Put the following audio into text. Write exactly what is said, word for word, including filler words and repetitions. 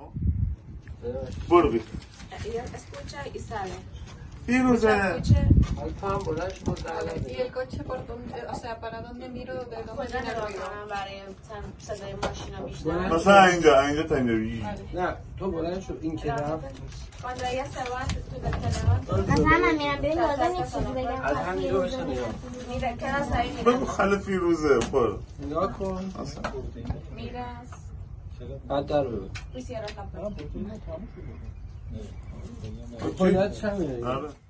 برو بی Escucha y sale. Firuze Y el coche por donde, o sea, para dónde miro, de dónde viene el ruido. برای صدای ماشینا بیشتر. مثلا اینجا اینجا تا اینجا. نه تو بلند شو این که رفت. Cuando ella se va, tú te quedas. مثلا من میرم ببین لازم نیست چیزی بگم. از همینجا بشه نگاه. Mira, quedas ahí. بگو خاله فیروزه برو. نگاه کن. Miras. بعد در ببین. Y cierras la puerta. باید چه می‌بینی؟